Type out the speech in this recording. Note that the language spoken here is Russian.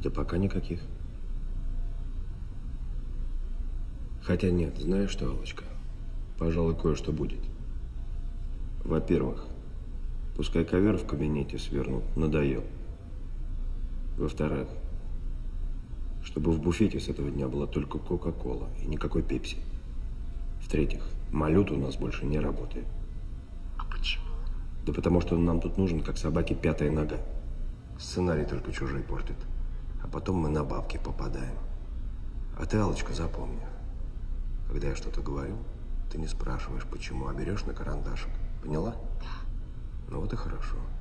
Да пока никаких. Хотя нет, знаешь что, Аллочка? Пожалуй, кое-что будет. Во-первых, пускай ковер в кабинете свернут, надоел. Во-вторых, чтобы в буфете с этого дня была только Кока-Кола и никакой Пепси. В-третьих, малют у нас больше не работает. А почему? Да потому что он нам тут нужен, как собаке пятая нога. Сценарий только чужой портит. А потом мы на бабки попадаем. А ты, Аллочка, запомни. Когда я что-то говорю, ты не спрашиваешь, почему, а берешь на карандашик. Поняла? Да. Ну вот и хорошо.